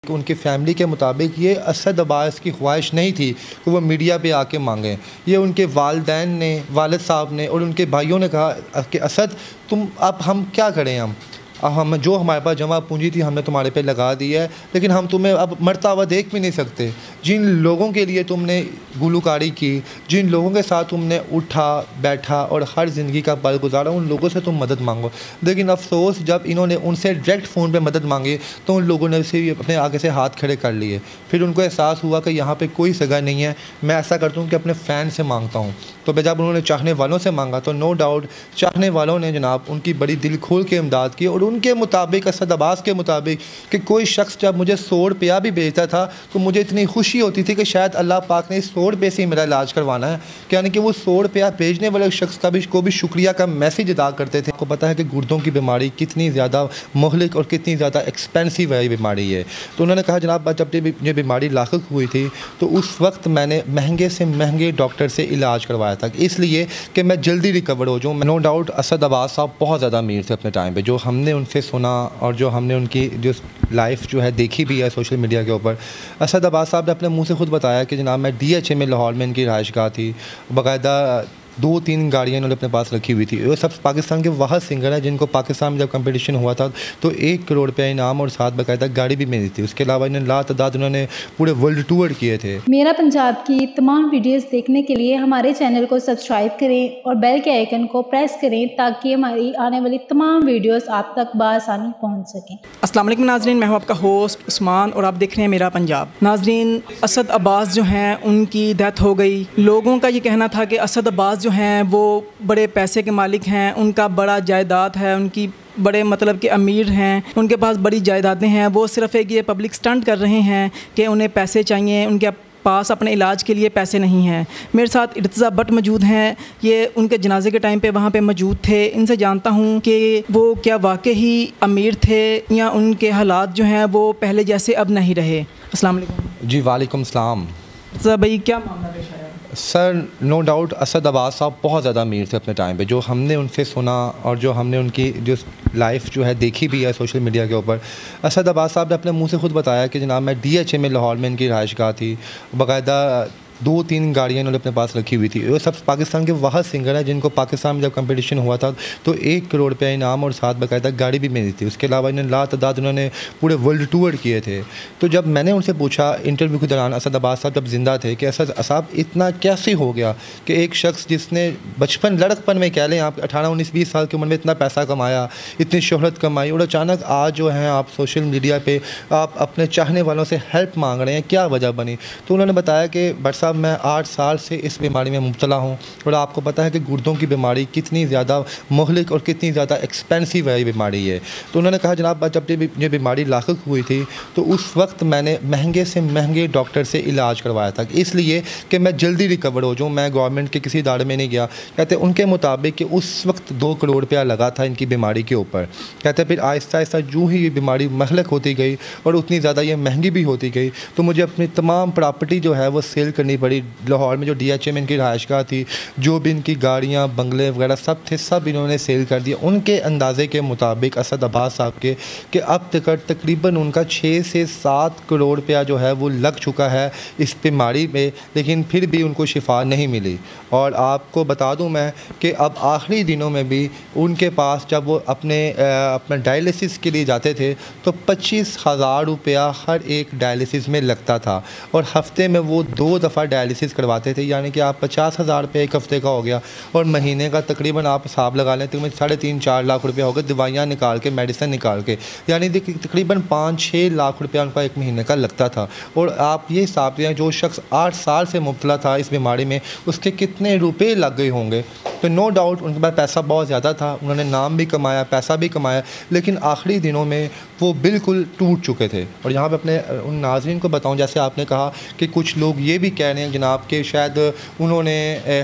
उनकी फ़ैमिली के मुताबिक ये असद अब्बास की ख्वाहिश नहीं थी कि वो मीडिया पे आके मांगें। ये उनके वालिदैन ने, वालिद साहब ने और उनके भाइयों ने कहा कि असद तुम अब हम क्या करें, हम जो हमारे पास जमा पूंजी थी हमने तुम्हारे पे लगा दी है, लेकिन हम तुम्हें अब मरता हुआ देख भी नहीं सकते। जिन लोगों के लिए तुमने गुलकारी की, जिन लोगों के साथ तुमने उठा बैठा और हर ज़िंदगी का पल गुजारा, उन लोगों से तुम मदद मांगो। लेकिन अफसोस जब इन्होंने उनसे डायरेक्ट फ़ोन पे मदद मांगी तो उन लोगों ने उसे अपने आगे से हाथ खड़े कर लिए। फिर उनको एहसास हुआ कि यहाँ पर कोई सगा नहीं है, मैं ऐसा करता हूँ कि अपने फ़ैन से मांगता हूँ। तो जब उन्होंने चाहने वालों से मांगा तो नो डाउट चाहने वालों ने जनाब उनकी बड़ी दिल खोल के इमदाद की। और उनके मुताबिक, असद अब्बास के मुताबिक, कि कोई शख्स जब मुझे 100 रुपया भी भेजता था तो मुझे इतनी खुशी होती थी कि शायद अल्लाह पाक ने 100 रुपये से ही मेरा इलाज करवाना है। यानी कि वो 100 रुपया भेजने वाले शख्स को भी शुक्रिया का मैसेज अदा करते थे। आपको पता है कि गुर्दों की बीमारी कितनी ज़्यादा मुहलिक और कितनी ज़्यादा एक्सपेंसिव है बीमारी है। तो उन्होंने कहा जनाब जब ये बीमारी लाक़िक हुई थी तो उस वक्त मैंने महंगे से महंगे डॉक्टर से इलाज करवाया था, इसलिए कि मैं जल्दी रिकवर हो जाऊँ। नो डाउट असद अब्बास साहब बहुत ज़्यादा अमीर थे अपने टाइम पे। जो हमने उनसे सुना और जो हमने उनकी जो लाइफ जो है देखी भी है सोशल मीडिया के ऊपर, असद अब्बास साहब ने अपने मुंह से खुद बताया कि जनाब मैं DHA में लाहौर में इनकी रहायशगाह थी। बाकायदा 2-3 गाड़ियाँ इन्होंने अपने पास रखी हुई थी। वो सब पाकिस्तान के वह सिंगर हैं जिनको पाकिस्तान में जब कंपटीशन हुआ था तो 1 करोड़ रुपया इनाम और साथ बाकायदा गाड़ी भी मिली थी। उसके अलावा इन्होंने लातादाद उन्होंने पूरे वर्ल्ड टूर किए थे। मेरा पंजाब की तमाम वीडियोस देखने के लिए हमारे चैनल को सब्सक्राइब करें और बेल के आइकन को प्रेस करें ताकि हमारी आने वाली तमाम वीडियोस आप तक बआसानी पहुँच सकें। अस्सलाम वालेकुम नाजरीन, मैं हूँ आपका होस्ट उस्मान और आप देख रहे हैं मेरा पंजाब। नाजरीन, असद अब्बास जो हैं उनकी डेथ हो गई। लोगों का ये कहना था कि असद अब्बास जो हैं वो बड़े पैसे के मालिक हैं, उनका बड़ा जायदाद है, उनकी बड़े मतलब कि अमीर हैं, उनके पास बड़ी जायदादें हैं। वो सिर्फ़ एक ये पब्लिक स्टंट कर रहे हैं कि उन्हें पैसे चाहिए, उनके पास अपने इलाज के लिए पैसे नहीं हैं। मेरे साथ इर्तज़ा भट्ट मौजूद हैं, ये उनके जनाजे के टाइम पे वहाँ पे मौजूद थे। इनसे जानता हूँ कि वो क्या वाकई ही अमीर थे या उनके हालात जो हैं वो पहले जैसे अब नहीं रहे। अस्सलाम वालेकुम। जी वालेकुम सलाम। इर्तज़ा भाई, क्या मामला पेश आया? Sir no doubt Asad Abbas साहब बहुत ज़्यादा अमीर थे अपने टाइम पे। जो हमने उनसे सुना और जो हमने उनकी जो लाइफ जो है देखी भी है सोशल मीडिया के ऊपर, असद अब्बास साहब ने अपने मुंह से खुद बताया कि जनाब मैं DHA में लाहौर में इनकी रहायशगाह थी। बाकायदा 2-3 गाड़ियाँ इन्होंने अपने पास रखी हुई थी। वो सब पाकिस्तान के वह सिंगर हैं जिनको पाकिस्तान में जब कंपटीशन हुआ था तो 1 करोड़ रुपया इनाम और साथ बाकायदा गाड़ी भी मिली थी। उसके अलावा इन्होंने लातादाद उन्होंने पूरे वर्ल्ड टूर किए थे। तो जब मैंने उनसे पूछा इंटरव्यू के दौरान, असद अब्बास साहब जब ज़िंदा थे, कि असद साहब इतना कैसे हो गया कि एक शख्स जिसने बचपन लड़कपन में कह लें आप 18-19-20 साल की उम्र में इतना पैसा कमाया, इतनी शोहरत कमाई, और अचानक आज जो है आप सोशल मीडिया पर आप अपने चाहने वालों से हेल्प मांग रहे हैं, क्या वजह बनी? तो उन्होंने बताया कि भट्ट साहब मैं 8 साल से इस बीमारी में मुब्तला हूँ और आपको पता है कि गुर्दों की बीमारी कितनी ज़्यादा मुहलिक और कितनी ज़्यादा एक्सपेंसिव है ये बीमारी है। तो उन्होंने कहा जनाब जब ये बीमारी लाक़िक हुई थी तो उस वक्त मैंने महंगे से महंगे डॉक्टर से इलाज करवाया था, इसलिए कि मैं जल्दी रिकवर हो जाऊँ। मैं गवर्नमेंट के किसी इदारे में नहीं गया। कहते उनके मुताबिक कि उस वक्त 2 करोड़ रुपया लगा था इनकी बीमारी के ऊपर। कहते फिर आहिस्ता आहिस्ता जो ही ये बीमारी महलक होती गई और उतनी ज़्यादा ये महंगी भी होती गई तो मुझे अपनी तमाम प्रॉपर्टी जो है वो सेल करनी पड़ी। लाहौर में जो DHA में इनकी रहायशगाह थी, जो भी इनकी गाड़ियाँ बंगले वगैरह सब थे, सब इन्होंने सेल कर दिए। उनके अंदाजे के मुताबिक असद अब्बास साहब के कि अब तक तकरीबन उनका 6 से 7 करोड़ रुपया जो है वो लग चुका है इस बीमारी में, लेकिन फिर भी उनको शिफा नहीं मिली। और आपको बता दूं मैं कि अब आखिरी दिनों में भी उनके पास जब वो अपना डायलिसिस के लिए जाते थे तो 25,000 रुपया हर एक डायलिसिस में लगता था और हफ्ते में वो 2 दफ़ा डायलिसिस करवाते थे। यानी कि आप 50,000 रुपये एक हफ़्ते का हो गया और महीने का तकरीबन आप हिसाब लगा लें तकरीबन 3.5-4 लाख रुपया हो गया दवाइयाँ निकाल के, मेडिसिन निकाल के। यानी देखिए तकरीबन 5-6 लाख रुपया उनका एक महीने का लगता था। और आप ये हिसाब दें जो शख्स 8 साल से मुब्तला था इस बीमारी में उसके कितने रुपये लग गए होंगे। तो नो डाउट उनके पास पैसा बहुत ज़्यादा था, उन्होंने नाम भी कमाया, पैसा भी कमाया, लेकिन आखिरी दिनों में वो बिल्कुल टूट चुके थे। और यहाँ पे अपने उन नाज़रीन को बताऊँ, जैसे आपने कहा कि कुछ लोग ये भी कह रहे हैं जनाब के शायद उन्होंने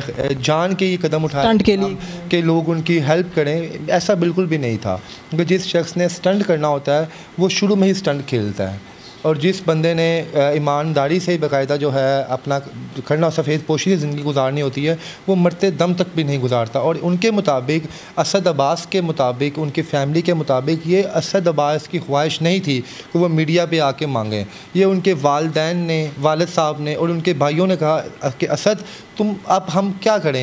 जान के ये कदम उठाया स्टंट के लिए कि लोग उनकी हेल्प करें, ऐसा बिल्कुल भी नहीं था। क्योंकि जिस शख्स ने स्टंट करना होता है वो शुरू में ही स्टंट खेलता है। और जिस बंदे ने ईमानदारी से बाकायदा जो है अपना खड़ना सफ़ेद पोशी ज़िंदगी गुजारनी होती है, वो मरते दम तक भी नहीं गुजारता। और उनके मुताबिक, असद अब्बास के मुताबिक, उनकी फ़ैमिली के मुताबिक, ये असद अब्बास की ख्वाहिश नहीं थी कि वो मीडिया पे आके मांगें। ये उनके वालिदैन ने, वालिद साहब ने और उनके भाइयों ने कहा कि असद तुम, अब हम क्या करें,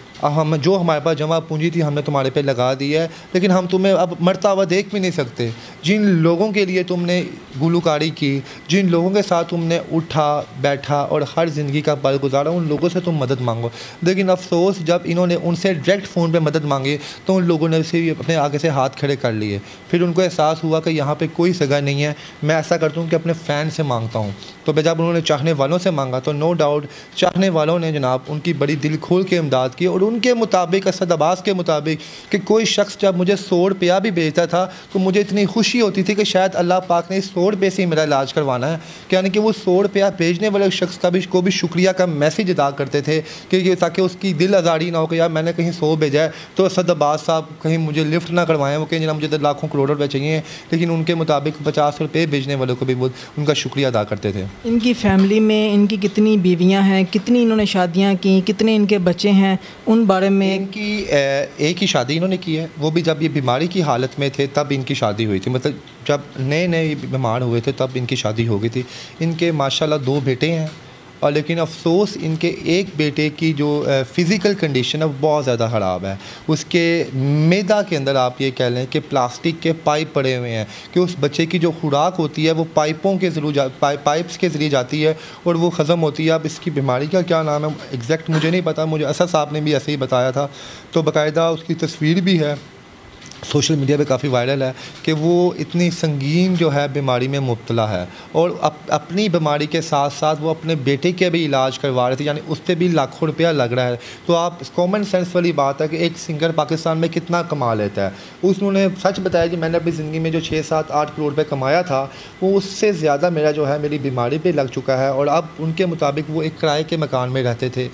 हम जो हमारे पास जमा पूंजी थी हमने तुम्हारे पे लगा दी है, लेकिन हम तुम्हें अब मरता हुआ देख भी नहीं सकते। जिन लोगों के लिए तुमने गुलूकारी की, जिन लोगों के साथ तुमने उठा बैठा और हर ज़िंदगी का पल गुजारा, उन लोगों से तुम मदद मांगो। लेकिन अफसोस, जब इन्होंने उनसे डायरेक्ट फ़ोन पे मदद मांगी तो उन लोगों ने उसे अपने आगे से हाथ खड़े कर लिए। फिर उनको एहसास हुआ कि यहाँ पर कोई सगा नहीं है, मैं ऐसा करता हूँ कि अपने फ़ैन से मांगता हूँ। तो जब उन्होंने चाहने वालों से मांगा तो नो डाउट चाहने वालों ने जनाब उनकी बड़ी दिल खोल के इमदाद की। और उनके मुताबिक, असद अब्बास के मुताबिक, कि कोई शख्स जब मुझे 100 रुपया भी भेजता था तो मुझे इतनी खुशी होती थी कि शायद अल्लाह पाक ने इस 100 रुपये से ही मेरा इलाज करवाना है। यानी कि वो 100 रुपया भेजने वाले शख्स को भी शुक्रिया का मैसेज अदा करते थे कि ताकि उसकी दिल आज़ारी ना हो कि यार मैंने कहीं 100 भेजा है तो असद अब्बास साहब कहीं मुझे लिफ्ट ना करवाएं, वो कहीं जनाब मुझे तो लाखों करोड़ों रुपये चाहिए। लेकिन उनके मुताबिक 50 रुपये भेजने वालों को भी वो उनका शुक्रिया अदा करते थे। इनकी फ़ैमिली में इनकी कितनी बीवियां हैं, कितनी इन्होंने शादियां की, कितने इनके बच्चे हैं, उन बारे में? इनकी एक ही शादी इन्होंने की है, वो भी जब ये बीमारी की हालत में थे तब इनकी शादी हुई थी। मतलब जब नए नए बीमार हुए थे तब इनकी शादी हो गई थी। इनके माशाल्लाह 2 बेटे हैं, और लेकिन अफसोस इनके एक बेटे की जो फ़िज़िकल कंडीशन है वो बहुत ज़्यादा ख़राब है। उसके मैदा के अंदर आप ये कह लें कि प्लास्टिक के पाइप पड़े हुए हैं कि उस बच्चे की जो खुराक होती है वो पाइपों के ज़रिए पाइप्स के ज़रिए जाती है और वो ख़त्म होती है। अब इसकी बीमारी का क्या नाम है एग्जैक्ट मुझे नहीं पता, मुझे असद साहब ने भी ऐसे ही बताया था। तो बाकायदा उसकी तस्वीर भी है, सोशल मीडिया पे काफ़ी वायरल है कि वो इतनी संगीन जो है बीमारी में मुब्तला है और अपनी बीमारी के साथ साथ वो अपने बेटे के भी इलाज करवा रहे थे, यानी उस पर भी लाखों रुपया लग रहा है। तो आप कॉमन सेंस वाली बात है कि एक सिंगर पाकिस्तान में कितना कमा लेता है। उसने सच बताया कि मैंने अपनी ज़िंदगी में जो 6, 7, 8 करोड़ रुपये कमाया था वो उससे ज़्यादा मेरा जो है मेरी बीमारी पे लग चुका है। और अब उनके मुताबिक वो एक किराए के मकान में रहते थे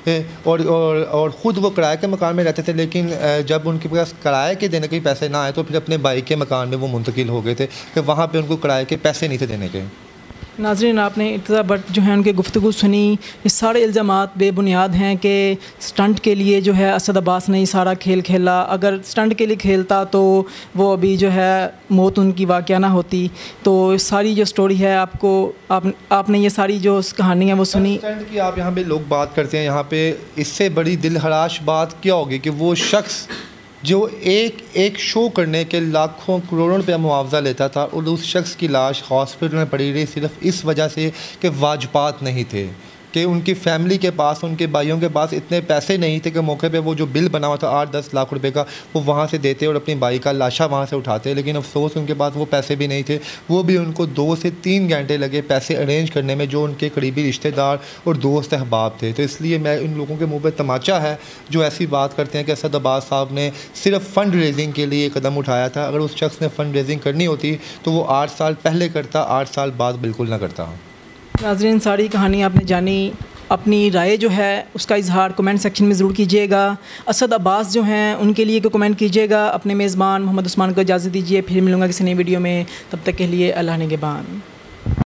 और ख़ुद वो किराए के मकान में रहते थे, लेकिन जब उनके पास किराए के देने के पैसे ना आए तो फिर अपने भाई के मकान में वो मुंतकिल हो गए थे कि वहाँ पे उनको किराए के पैसे नहीं थे देने के। नाज़रीन, आपने इर्तिज़ा भट्ट जो है उनकी गुफ्तगू सुनी। ये सारे इल्ज़ामात बेबुनियाद हैं कि स्टंट के लिए जो है असद अब्बास ने सारा खेल खेला। अगर स्टंट के लिए खेलता तो वो अभी जो है मौत उनकी वाक़या ना होती। तो सारी जो स्टोरी है आपने ये सारी जो कहानी है वो सुनी। स्टंट की आप यहाँ पे लोग बात करते हैं, यहाँ पे इससे बड़ी दिलहराश बात क्या होगी कि वो शख्स जो एक शो करने के लाखों करोड़ों रुपया मुआवजा लेता था और उस शख्स की लाश हॉस्पिटल में पड़ी रही सिर्फ इस वजह से कि वाजपात नहीं थे, कि उनकी फ़ैमिली के पास, उनके भाइयों के पास इतने पैसे नहीं थे कि मौके पे वो जो बिल बना हुआ था 8-10 लाख रुपए का वो वहाँ से देते और अपनी भाई का लाशा वहाँ से उठाते। लेकिन अफसोस उनके पास वो पैसे भी नहीं थे, वो भी उनको 2 से 3 घंटे लगे पैसे अरेंज करने में, जो उनके करीबी रिश्तेदार और दोस्त अहबाब थे। तो इसलिए मैं इन लोगों के मुँह पर तमाचा है जो ऐसी बात करते हैं कि असद अब्बास साहब ने सिर्फ फ़ंड रेजिंग के लिए कदम उठाया था। अगर उस शख्स ने फ़ंड रेजिंग करनी होती तो वो 8 साल पहले करता, 8 साल बाद बिल्कुल ना करता। नाज़रीन, सारी कहानी आपने जानी। अपनी राय जो है उसका इजहार कमेंट सेक्शन में ज़रूर कीजिएगा। असद अब्बास जो हैं उनके लिए कमेंट कीजिएगा। अपने मेज़बान मोहम्मद उस्मान को इजाज़त दीजिए, फिर मिलूँगा किसी नई वीडियो में। तब तक के लिए अल्लाह निगहबान।